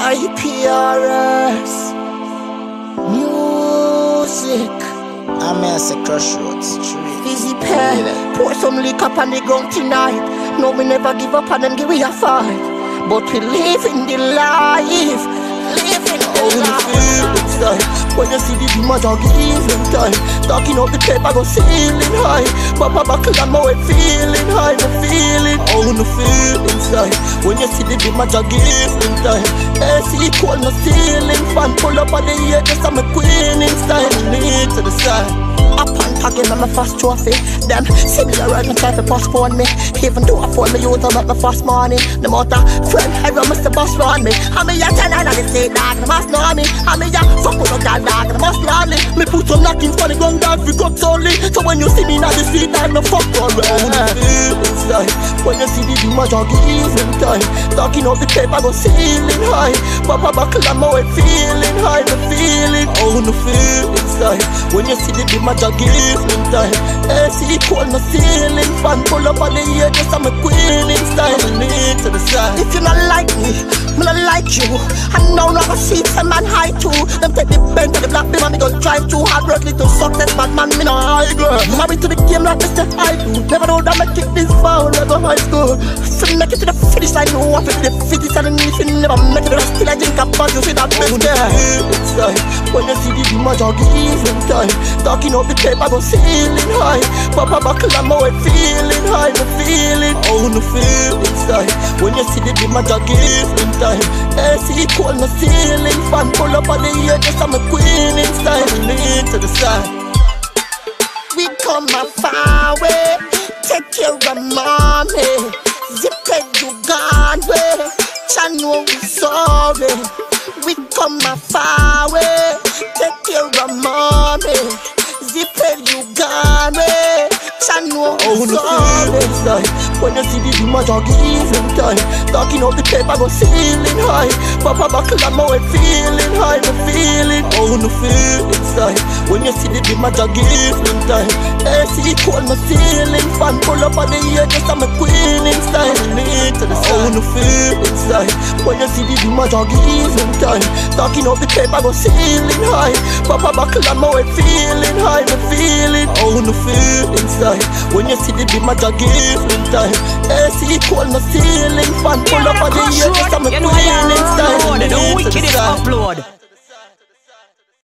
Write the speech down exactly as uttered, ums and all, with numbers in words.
I P R S Music. I'm a say Crossroads Street. Easy pen. Pour some liquor up on the ground tonight. No, we never give up and then give we a fight. But we live in the life. Live in the life. Inside. When you see the demons are giving time, talking up the paper go ceiling high. Papa buckle and my way feeling high, me feeling. I wanna feel inside. When you see the demons are giving time, A C cold no ceiling fan pull up on the ear just I'm a queen inside. Me to the side. Up and again, I'm a fast trophy. Them similar right and try to postpone me. Even though I phone me, you don't make me fast money. No matter friend, I run Mister Boss run me. I'm a young ten and I say dog, the must know me. I'm a young fuck with a dog, the must love me. Me put some knockings for the gun dog, we got solely. So when you see me now the street, I'm no fuck around. Feel inside. When you see the demons are giving time, talking up the paper go ceiling high. Papa buckle and my way feeling high, me feeling. I wanna feel inside. When you see the demons are giving time, A C cold no ceiling fan pull up on the ear just I'm a queen in style. Me to the side. If you not like me, me not like you. And now I go see some man high too. Them take the pen to the black beam and me go drive too hard work little success, but man me no high girl. Married to the game like Mister I do. Never know that I kick this foul, never high school. So make it to the finish line, no I feel the fifties and if you never make it, still I drink about you see that best girl. Inside. When you see the demons are giving time, talking up the paper go ceiling high. Papa buckle and my way feeling high, me feeling. I wanna feel inside. When you see the demons are giving time, A C cold no ceiling fan pull up on the ear just I'm a queen in style. Lean to the side. We come a far way, take care of mommy. Zip it you gone way, Chan know we sorry. We come a far way, take care of mommy. Zip it you gone way, Chan know we sorry. When you see the demons are giving time, talking up the paper go ceiling high. Papa buckle and my way feeling high, me feeling. I wanna feel inside. When you see the demons are giving time, A C cold no ceiling fan pull up on the ear just I'm a queen in style. Me to the side. I wanna feel inside. When you see the demons are giving time, talking up the paper go ceiling high. Papa buckle and my way feeling high, me feeling. I wanna feel inside. When you see the demons are giving time, A C cold no ceiling fan pull up on the ear just I'm a queen in style. The wickedest upload.